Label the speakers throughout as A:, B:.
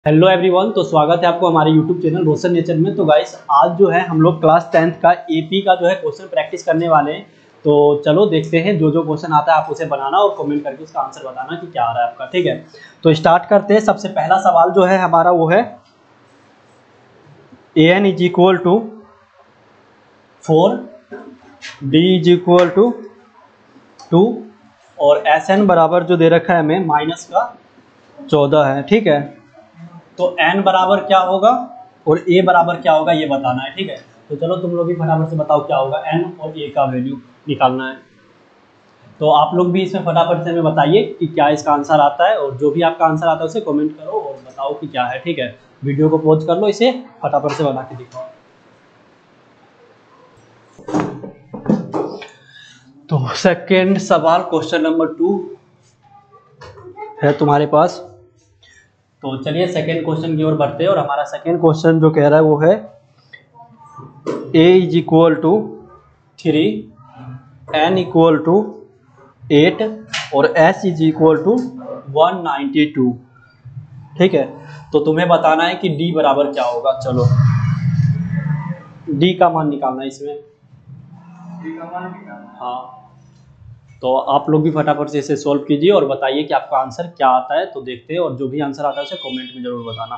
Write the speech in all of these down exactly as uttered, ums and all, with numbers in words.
A: Hello everyone, तो स्वागत है आपको हमारे यूट्यूब चैनल रोशन नेचर में। तो गाइस आज जो है हम लोग क्लास टेंथ का एपी का जो है क्वेश्चन प्रैक्टिस करने वाले हैं। तो चलो देखते हैं, जो जो क्वेश्चन आता है आप उसे बनाना और कमेंट करके उसका आंसर बताना कि क्या आ रहा है आपका। ठीक है, तो स्टार्ट करते हैं। सबसे पहला सवाल जो है हमारा वो है A N is equal to four, D is equal to two और एस एन बराबर जो दे रखा है हमें माइनस का चौदह है। ठीक है, तो n बराबर क्या होगा और a बराबर क्या होगा ये बताना है। ठीक है, तो चलो तुम लोग भी फटाफट से बताओ क्या होगा। n और a का वैल्यू निकालना है। तो आप लोग भी इसमें फटाफट से हमें बताइए कि क्या इसका आंसर आता है, और जो भी आपका आंसर आता है उसे कमेंट करो और बताओ कि क्या है। ठीक है, वीडियो को पॉज कर लो, इसे फटाफट से बना के दिखाओ। तो सेकेंड सवाल क्वेश्चन नंबर टू है तुम्हारे पास। तो चलिए सेकेंड क्वेश्चन की ओर बढ़ते हैं, और हमारा सेकेंड क्वेश्चन जो कह रहा है वो है a is equal to three, N equal to eight और s is equal to one ninety two. ठीक है, तो तुम्हें बताना है कि d बराबर क्या होगा। चलो d का मान निकालना है इसमें। d का मान निकालना, हाँ। तो आप लोग भी फटाफट से इसे सॉल्व कीजिए और बताइए कि आपका आंसर क्या आता है। तो देखते हैं, और जो भी आंसर आता है उसे कमेंट में जरूर बताना।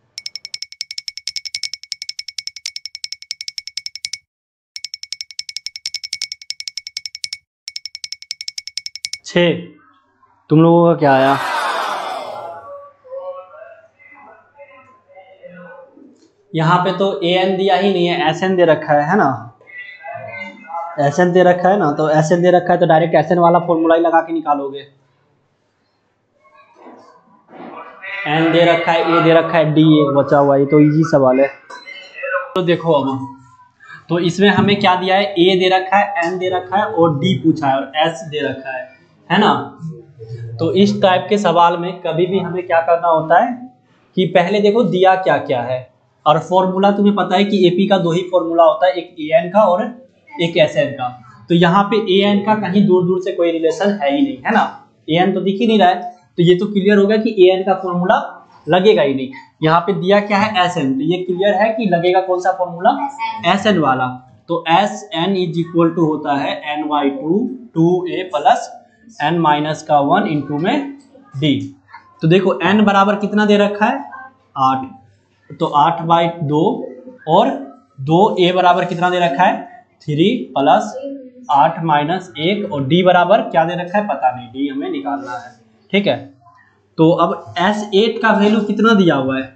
A: छः, तुम लोगों का क्या आया? यहाँ पे तो ए एन दिया ही नहीं है, एस एन दे रखा है है ना। एस एन दे रखा है ना, तो एस एन दे रखा है तो डायरेक्ट एस एन वाला फॉर्मूला ही लगा के निकालोगे। एन दे रखा है, ए दे रखा है, डी एक बचा हुआ है, तो इजी सवाल है। तो देखो अब, तो इसमें हमें क्या दिया है, ए दे रखा है, एन दे रखा है और डी पूछा है और एस दे रखा है है ना। तो इस टाइप के सवाल में कभी भी हमें क्या करना होता है कि पहले देखो दिया क्या क्या है, और फॉर्मूला तुम्हें पता है कि एपी का दो ही फॉर्मूला होता है, एक ए एन का और एक एस एन का। तो यहाँ पे ए एन का कहीं दूर दूर से कोई रिलेशन है ही नहीं, है ना। ए एन तो दिख ही नहीं रहा है, तो ये तो क्लियर हो गया कि ए एन का फॉर्मूला लगेगा ही नहीं। यहाँ पे दिया क्या है, एस एन, तो ये क्लियर है कि लगेगा कौन सा फॉर्मूला, एस एन वाला। तो S N is equal to होता है N by two, two A plus N minus का वन इंटू में डी। तो देखो n बराबर कितना दे रखा है, आठ, तो आठ बाई दो, और दो a बराबर कितना दे रखा है, थ्री प्लस आठ माइनस एक, और d बराबर क्या दे रखा है पता नहीं, d हमें निकालना है। ठीक है, तो अब एस एट का वैल्यू कितना दिया हुआ है,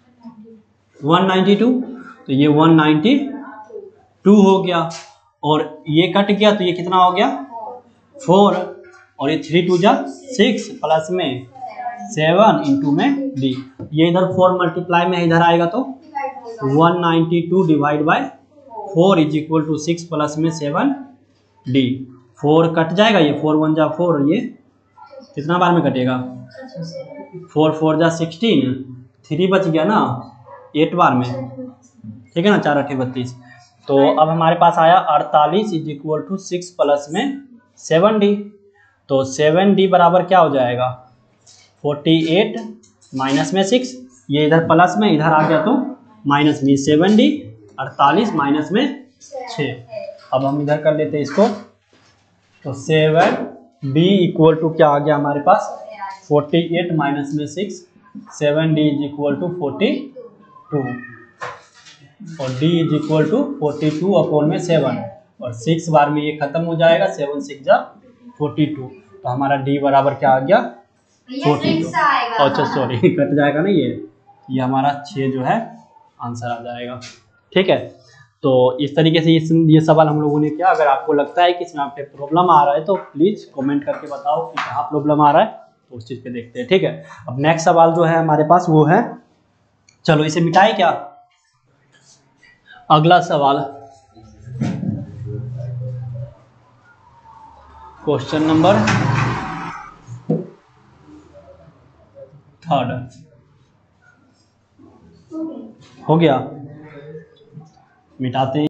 A: वन नाइन्टी टू, तो ये वन नाइन्टी टू हो गया, और ये कट गया तो ये कितना हो गया, फोर, और ये थ्री टू जा सिक्स प्लस में सेवन इंटू में डी। ये इधर फोर मल्टीप्लाई में इधर आएगा तो one ninety two divide by four is equal to six plus में सेवन डी। फोर कट जाएगा, ये फोर वन जा फोर, ये कितना बार में कटेगा, फोर फोर जा सिक्सटीन, थ्री बच गया ना एट बार में। ठीक है ना, चार अठे बत्तीस। तो अब हमारे पास आया अड़तालीस is equal to six plus में सेवन डी। तो सेवन डी बराबर क्या हो जाएगा, फोर्टी एट माइनस में सिक्स, ये इधर प्लस में इधर आ गया तो माइनस में, सेवन डी अड़तालीस माइनस में छः। अब हम इधर कर लेते हैं इसको, तो सेवन डी इक्वल टू क्या आ गया हमारे पास, फोर्टी एट माइनस में six, seven D is equal to forty two, और d is equal to forty two upon में सेवन, और सिक्स बार में ये खत्म हो जाएगा, सेवन सिक्स जा फोर्टी टू। तो हमारा d बराबर क्या आ गया, फोर्टी टू। अच्छा सॉरी, कट जाएगा ना ये ये हमारा छः जो है आंसर आ जाएगा। ठीक है, तो इस तरीके से इस ये सवाल हम लोगों ने किया। अगर आपको लगता है कि इसमें आप पे प्रॉब्लम आ रहा है तो प्लीज़ कमेंट करके बताओ कि कहाँ प्रॉब्लम आ रहा है, तो उस चीज़ पे देखते हैं। ठीक है, अब नेक्स्ट सवाल जो है हमारे पास वो है, चलो इसे मिटाए क्या, अगला सवाल क्वेश्चन नंबर थर्ड हो गया, मिटाते हैं।